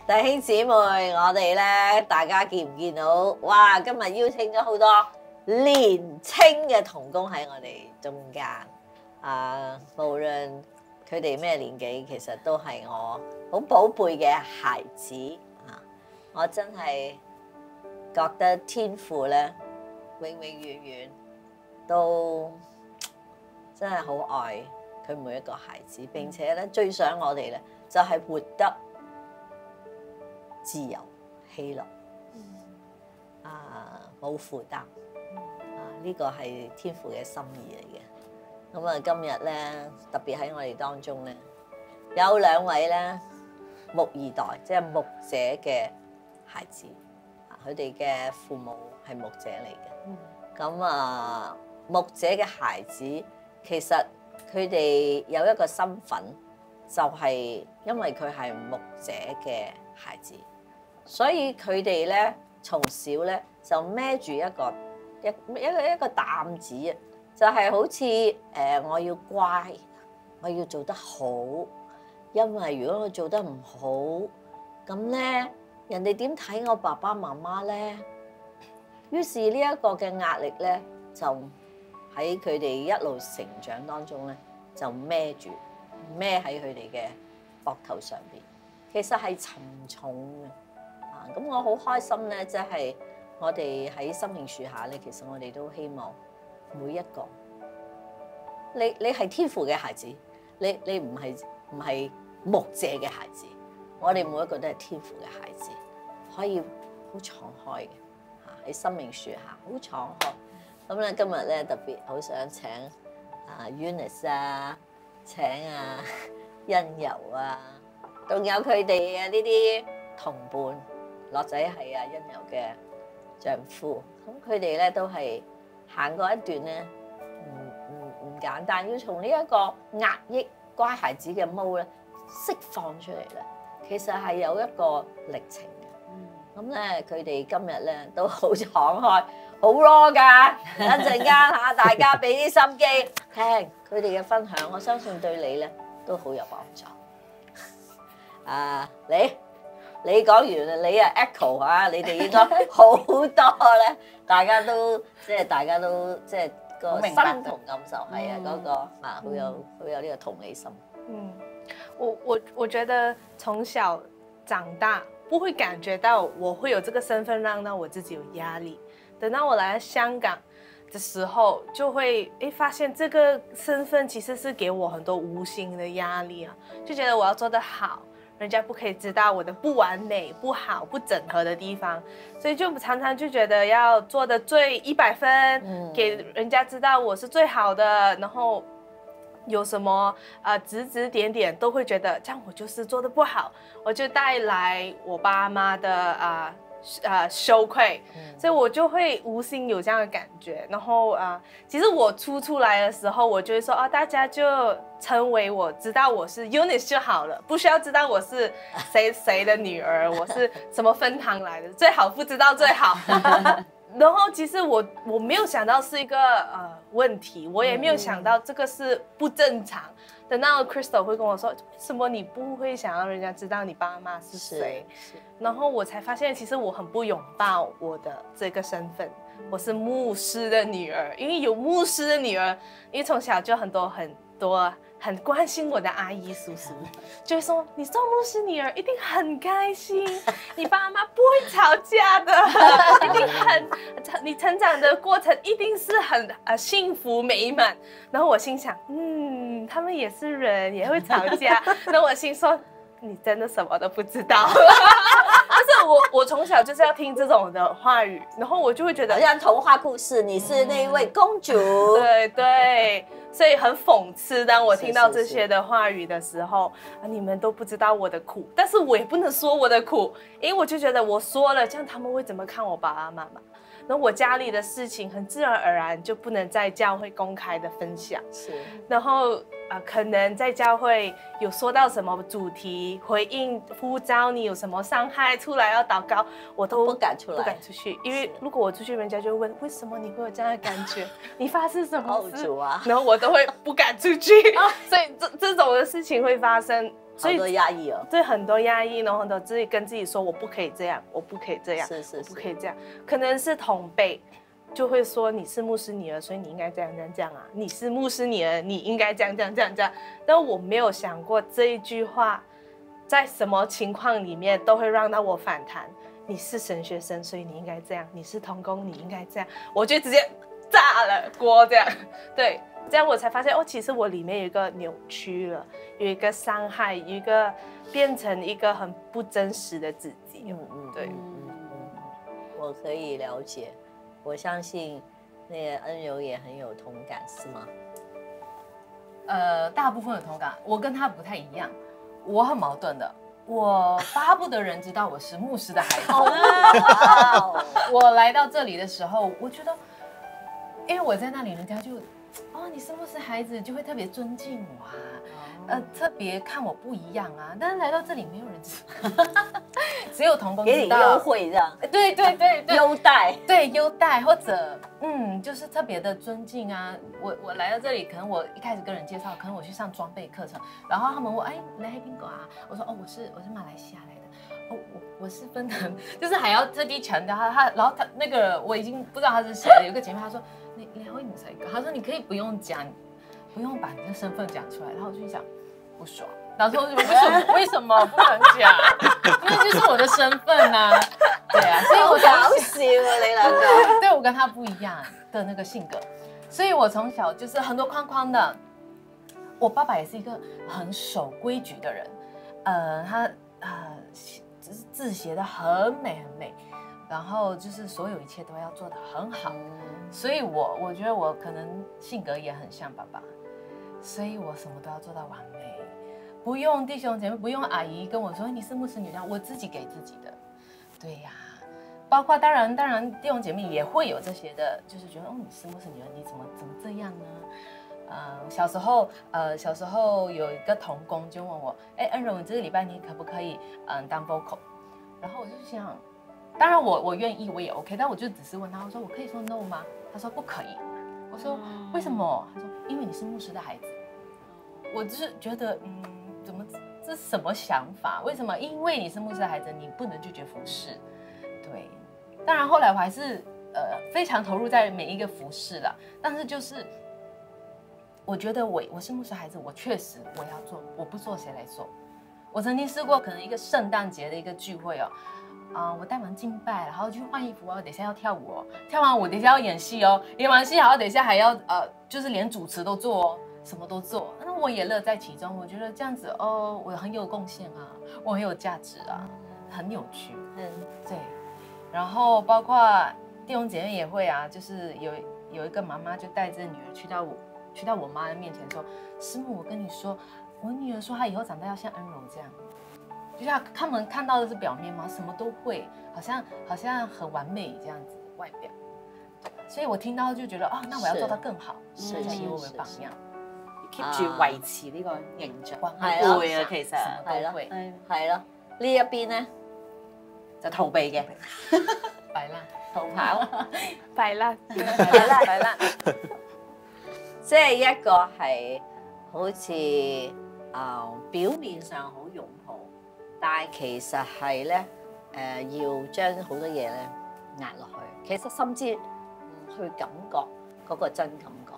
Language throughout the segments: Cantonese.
弟兄姊妹，我哋咧，大家見唔見到？哇！今日邀請咗好多年青嘅同工喺我哋中間。無論佢哋咩年紀，其實都係我好寶貝嘅孩子啊！我真係覺得天父咧，永永遠遠都真係好愛佢每一個孩子，並且咧最想我哋咧就係活得自由、喜樂，冇負擔，呢個係天父嘅心意嚟嘅。咁啊，今日咧特別喺我哋當中咧，有兩位咧牧二代，即係牧者嘅孩子，佢哋嘅父母係牧者嚟嘅。咁牧者嘅孩子其實佢哋有一個身份，就係因為佢係牧者嘅孩子。所以佢哋咧從小咧就孭住一個擔子啊，就係好似我要乖，我要做得好，因為如果我做得唔好，咁咧人哋點睇我爸爸媽媽咧？於是呢一個嘅壓力咧，就喺佢哋一路成長當中咧，就孭喺佢哋嘅膊頭上邊，其實係沉重嘅。咁我好開心咧，即係我哋喺生命樹下咧，其實我哋都希望每一個，你係天父嘅孩子，你唔係牧者嘅孩子，我哋每一個都係天父嘅孩子，可以好敞開嘅喺生命樹下好敞開。咁咧今日咧特別好想請Eunice 請欣柔仲有佢哋嘅呢啲同伴。樂仔係欣柔嘅丈夫，咁佢哋咧都係行過一段咧唔簡單，要從呢一個壓抑乖孩子嘅毛咧釋放出嚟咧，其實係有一個歷程嘅。咁咧佢哋今日咧都好敞開，好 raw 㗎。一陣間大家俾啲心機聽佢哋嘅分享，我相信對你咧都好有幫助。你講完你echo 你哋應該好多咧，大家都個身同感受係嗰個好有呢個同理心。 我覺得從小長大不會感覺到我會有這個身份讓到我自己有壓力，等到我來到香港的時候，就會發現這個身份其實是給我很多無形的壓力啊，就覺得我要做得好。人家不可以知道我的不完美、不好、不整合的地方，所以就常常就覺得要做得最100分，給人家知道我是最好的。然後有什麼指指點點，都會覺得這樣我就是做得不好，我就帶來我爸媽的羞愧，所以我就會無心有這樣的感覺。然後其實我出來的時候，我就會說大家就稱為我知道我是 Eunice 就好了，不需要知道我是誰的女兒，我是什麼分堂來的，最好不知道最好。然後其實我沒有想到是一個問題，我也沒有想到這個是不正常。等到 Crystal 會跟我說，為什麼你不會想讓人家知道你爸媽是誰？然後我才發現，其實我很不擁抱我的這個身份，我是牧師的女兒。因為有牧師的女兒，因為從小就很多很關心我的阿姨叔叔，就會說你做牧師女兒一定很開心，你爸媽不會吵架的，一定你成長的過程一定是很幸福美滿。然後我心想，他們也是人，也會吵架。然後我心說，你真的什麼都不知道。但是我從小就是要聽這種的話語，然後我就會覺得好像童話故事，你是那一位公主。 對，所以很諷刺。當我聽到這些的話語的時候，你們都不知道我的苦，但是我也不能說我的苦，因為我就覺得我說了，這樣他們會怎麼看我爸爸媽媽？然後我家裏的事情很自然而然就不能在教會公開的分享。然後可能在教会有说到什么主题，回应呼召你有什么伤害出来要祷告，我都不敢出来， 不敢出去，因为如果我出去，人家就会问为什么你会有这样的感觉，你发生什么事？然后我都会不敢出去，所以这种的事情会发生。 所以很多压抑哦， 对，很多压抑，然后很多自己跟自己说我不可以这样，我不可以这样，我不可以这样，可能是同辈。就会说你是牧师女儿，所以你应该这样这样这样啊！你是牧师女儿，你应该这样这样这样这样。但我没有想过这一句话，在什么情况里面都会让到我反弹。你是神学生，所以你应该这样；你是同工，你应该这样。我就直接炸了锅这样。对，这样我才发现哦，其实我里面有一个扭曲了，有一个伤害，有一个变成一个很不真实的自己。对， 我可以了解。我相信那个恩柔也很有同感，是吗？ 大部分有同感，我跟他不太一样，我很矛盾的。我巴不得人知道我是牧师的孩子。我来到这里的时候，我觉得，因为我在那里，人家就，哦，你是牧师孩子，就会特别尊敬我啊，特别看我不一样啊。但是来到这里，没有人知道。只有同工知道， 给你优惠这样， 对， 优待， 对优待，或者就是特别的尊敬啊。我来到这里，可能我一开始跟人介绍，可能我去上装备课程，然后他们问，哎，你来苹果啊？我说，哦，我是马来西亚来的，哦，我是芬腾，就是还要特地强调他，然后他那个我已经不知道他是谁了。有个姐妹她说，你会你才讲，她说你可以不用讲，不用把你的身份讲出来，然后我就想不爽。然后说为什么不能讲？因为就是我的身份啊，对啊，所以我搞笑啊你两个。 对，我跟他不一样的那个性格，所以我从小就是很多框框的。我爸爸也是一个很守规矩的人，他字写的很美很美，然后就是所有一切都要做得很好，所以我觉得我可能性格也很像爸爸，所以我什么都要做到完美。不用弟兄姐妹，不用阿姨跟我说你是牧师女儿，我自己给自己的。对呀，包括当然弟兄姐妹也会有这些的，就是觉得哦你是牧师女儿，你怎么这样呢？小时候有一个同工就问我，哎，恩柔，你这个礼拜你可不可以当 vocal？ 然后我就想，当然我愿意，我也 OK， 但我就只是问他，我说我可以说 no 吗？他说不可以。我说为什么？他说因为你是牧师的孩子。我就是觉得怎么这是什么想法？为什么？因为你是牧师的孩子，你不能拒绝服侍。对，当然后来我还是非常投入在每一个服侍了，但是就是我觉得我是牧师孩子，我确实我要做，我不做谁来做？我曾经试过，可能一个圣诞节的一个聚会哦，我带完敬拜，然后去换衣服哦，等一下要跳舞哦，跳完舞等一下要演戏哦，演完戏然后等一下还要就是连主持都做哦。什么都做，那我也乐在其中。我觉得这样子哦，我很有贡献啊，我很有价值啊，很扭曲。对。然后包括弟兄姐妹也会啊，就是有一个妈妈就带着女儿去到我妈的面前说：“师母，我跟你说，我女儿说她以后长大要像恩柔这样。”就是他们看到的是表面吗？什么都会，好像很完美这样子外表。所以我聽到就覺得啊，那我要做得更好，所以以我為榜樣。 keep 住維持呢個形象， 係咯， 會啊，其實係咯，係咯。呢一邊咧就逃避嘅， 擺爛逃跑， 擺爛， 擺爛，即係一個係好似表面上好擁抱，但係其實係咧要將好多嘢咧壓落去，其實甚至唔去感覺嗰個真感覺。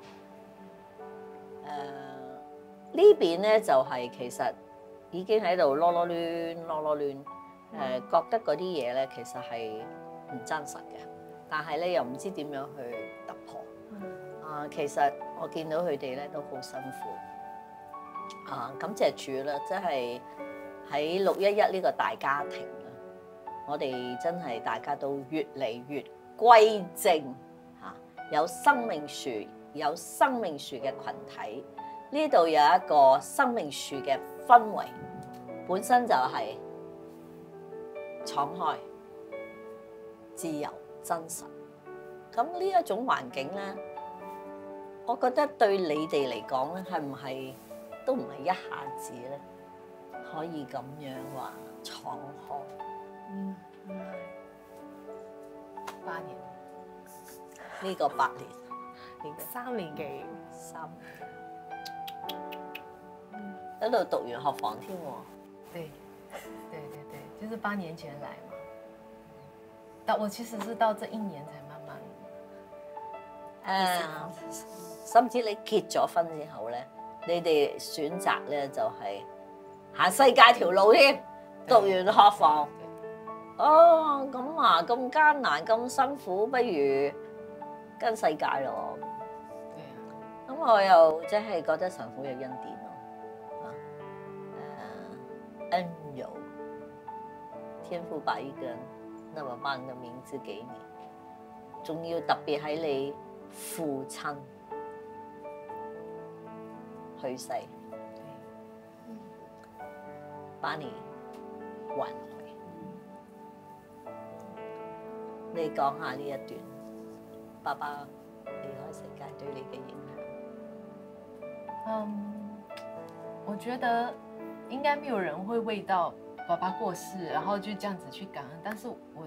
呢邊咧就係其實已經喺度囉攣，覺得嗰啲嘢咧其實係唔真實嘅，但係咧又唔知點樣去突破。其實我見到佢哋咧都好辛苦。感謝主啦，即係喺611呢個大家庭啦，我哋真係大家都越嚟越歸正嚇，有生命樹嘅群體。呢度有一個生命樹嘅氛圍，本身就係敞開、自由、真實。咁呢一種環境咧，我覺得對你哋嚟講咧，係唔係都唔係一下子咧可以咁樣話敞開。 嗯， 8年， 呢個8年，呢個 3年幾， 3年，喺度讀完學房添喎。 对，对对对，就是8年前来嘛。但我其實是到這1年才慢慢。 甚至你結咗婚之後咧，你哋選擇咧就係行世界條路添，讀完學房。哦，咁啊，咁艱難，咁辛苦，不如跟世界咯。 對啊， 咁我又真係覺得神好有恩典咯。恩有天父把一個那麼棒的名字給你，仲要特別喺你父親去世，把你還回。你講下呢一段爸爸離開世界對你嘅影響。 我覺得應該沒有人會為到爸爸過世，然後就這樣子去感恩。但是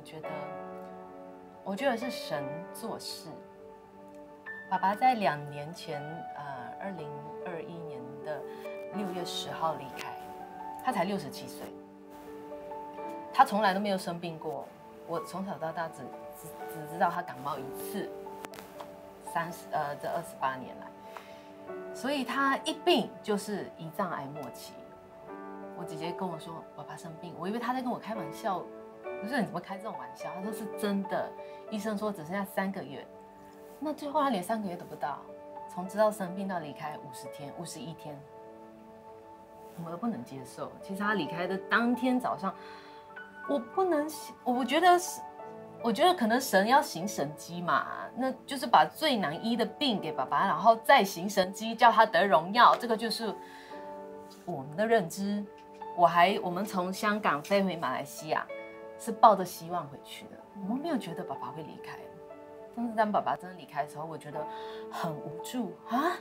我覺得是神做事。爸爸在2年前，2021年的6月10號離開，他才67歲，他從來都沒有生病過。我從小到大只知道他感冒1次，這28年來，所以他一病就是胰臟癌末期。我姐姐跟我說爸爸生病，我以為他在跟我開玩笑，我說你怎麼開這種玩笑？他說是真的，醫生說只剩下3個月，那最後他連3個月都不到，從知道生病到離開51天，我們都不能接受。其實他離開的當天早上，我不能，我覺得可能神要行神蹟嘛，那就是把最難醫的病給爸爸，然後再行神蹟，叫他得榮耀。這個就是我們的認知。我們從香港飛回馬來西亞，是抱着希望回去的。我們沒有覺得爸爸會離開，但是當爸爸真的離開的時候，我覺得很無助啊！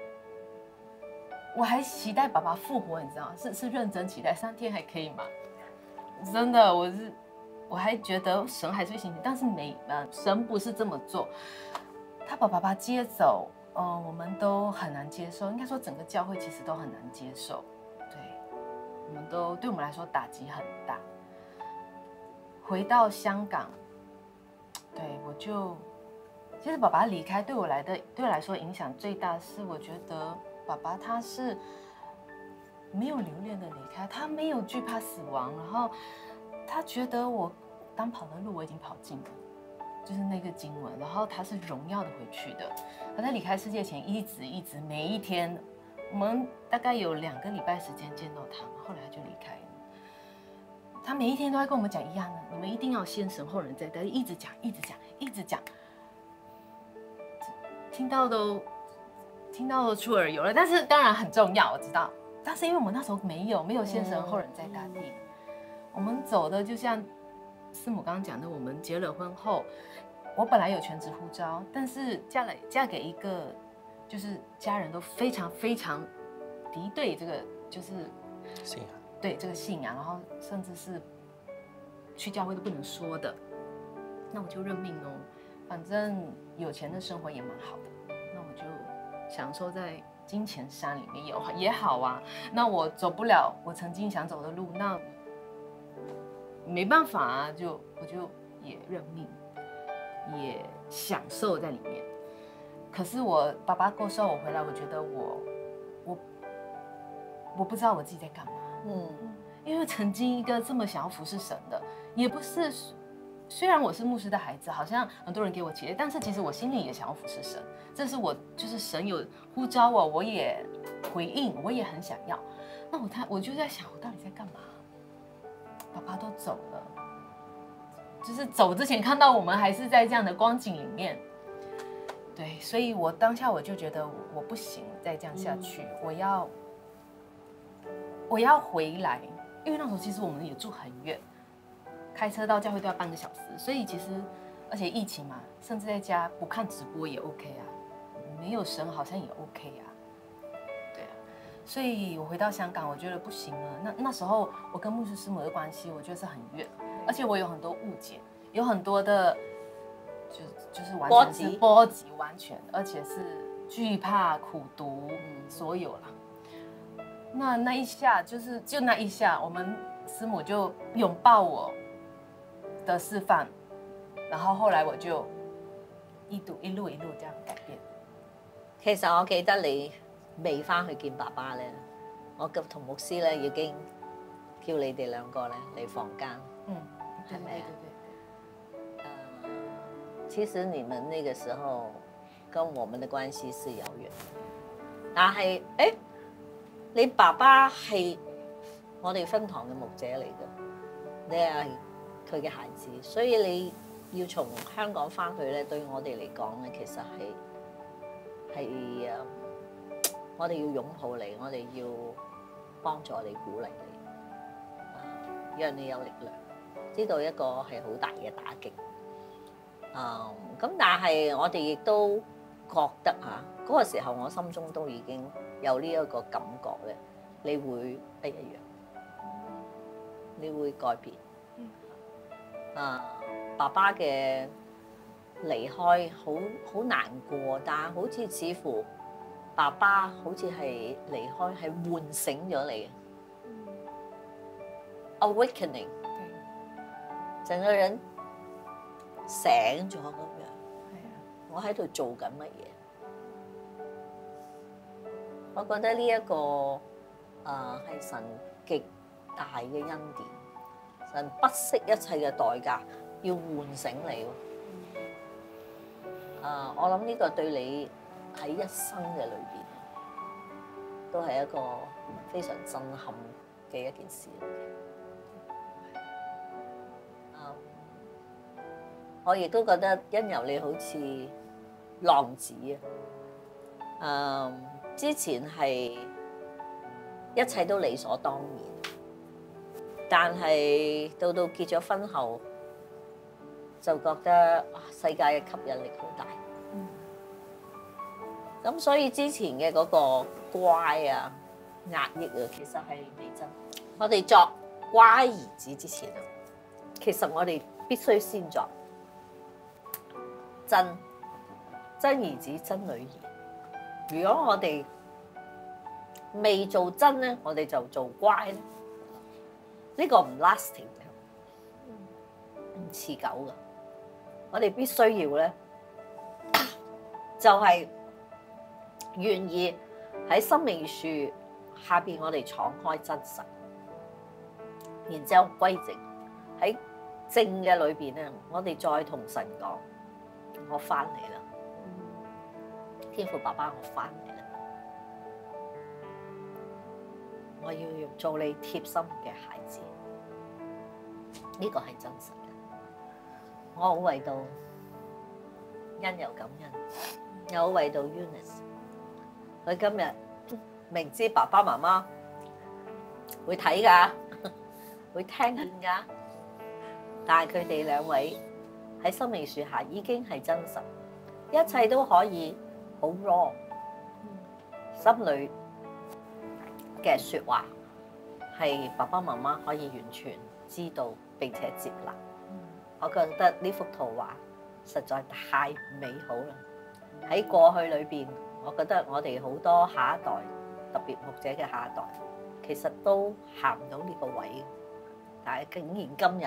我還期待爸爸復活，你知道嗎？是認真期待，3天還可以嗎？真的，我還覺得神還是會行，但是神不是這麼做。他把爸爸接走，我們都很難接受。應該說整個教會其實都很難接受。對，對我們來說打擊很大。回到香港，對其實爸爸離開對我來說影響最大是，我覺得爸爸他是沒有留戀的離開，他沒有懼怕死亡，然後他覺得我當跑的路我已經跑盡了，就是那個經文，然後他是榮耀的回去的。他在離開世界前一直每一天，我們大概有2個禮拜時間見到他，後來他就離開了。他每一天都在跟我們講一樣的，你們一定要先神後人再代，一直講，聽到都出耳油了。但是當然很重要，我知道。但是因為我們那時候沒有先神後人在大地，我們走的就像師母剛剛講的，我們結了婚後，我本來有全職護照，但是嫁給一個就是家人都非常非常敵對這個就是信仰， 對這個信仰，然後甚至是去教會都不能說的，那我就認命咯。反正有錢的生活也蠻好的，那我就享受在金錢山裡面也好啊。那我走不了我曾經想走的路，那沒辦法啊，我就也認命，也享受在裡面。可是我爸爸過世後我回來，我覺得我不知道我自己在幹嘛。因為曾經一個這麼想要服侍神的，也不是，雖然我是牧師的孩子，好像很多人給我期待，但是其實我心裡也想要服侍神。這是我就是神有呼召我也回應，我也很想要。那我就在想，我到底在幹嘛？爸爸都走了，就是走之前看到我們還是在這樣的光景裡面。對，所以我當下我就覺得我不行，再這樣下去，我要回來，因為那時候其實我們也住很遠，開車到教會都要半個小時，所以其實而且疫情嘛，甚至在家不看直播也 OK 啊，沒有神好像也 OK 啊，對啊， 所以我回到香港，我觉得不行了。那时候我跟牧师师母的关系，我觉得是很远，而且我有很多误解，有很多的，就是完全是波及，完全，而且是惧怕、苦读，所有啦。那一下就那一下，我们师母就拥抱我的示范，然後後來我就一路這樣改變。 其實我記得你未翻去見爸爸咧，我同牧師咧已經叫你哋兩個咧嚟房間，係咪啊？其實你們那個時候跟我們的關係是遙遠，但係你爸爸係我哋分堂嘅牧者嚟嘅，你係佢嘅孩子，所以你要從香港翻去咧，對我哋嚟講咧，其實係我哋要擁抱你，我哋要幫助你、鼓勵你，讓你有力量。知道一個係好大嘅打擊，咁但係我哋亦都覺得嗰個時候我心中都已經有呢一個感覺咧，你會不一樣，你會改變。爸爸嘅離開好難過，但係好似似乎爸爸好似係離開係喚醒咗你，awakening， 整個人醒咗咁樣。我喺度做緊乜嘢？我覺得呢一個係神極大嘅恩典，神不惜一切嘅代價要喚醒你。我諗呢個對你喺一生嘅裏邊都係一個非常震撼嘅一件事嚟嘅。我亦都覺得因由你好似浪子之前係一切都理所當然，但係到結咗婚後就覺得世界嘅吸引力好大。咁所以之前嘅嗰個乖壓抑其實係未真。我哋作乖兒子之前其實我哋必須先作真兒子、真女兒。如果我哋未做真咧，我哋就做乖咧，呢個唔 lasting 嘅，唔持久嘅。我哋必須要咧，就係願意喺生命樹下邊，我哋敞開真實，然之後歸正。喺正嘅裏邊咧，我哋再同神講：我翻嚟啦，天父爸爸，我翻嚟啦，我要做你貼心嘅孩子。呢個係真實嘅。我好為到恩又感恩，又好為到 Eunice。佢今日明知爸爸媽媽會睇㗎，會聽見㗎，但係佢哋兩位喺生命樹下已經係真實，一切都可以好 raw， 心裏嘅説話係爸爸媽媽可以完全知道並且接納。我覺得呢幅圖畫實在太美好啦！喺過去裏邊，我覺得我哋好多下一代，特別牧者嘅下一代，其實都行唔到呢個位，但係竟然今日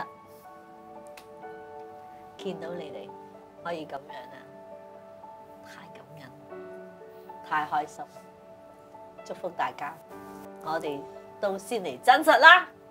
見到你哋可以咁樣啊，太感恩，太開心，祝福大家！我哋都先嚟真實啦〜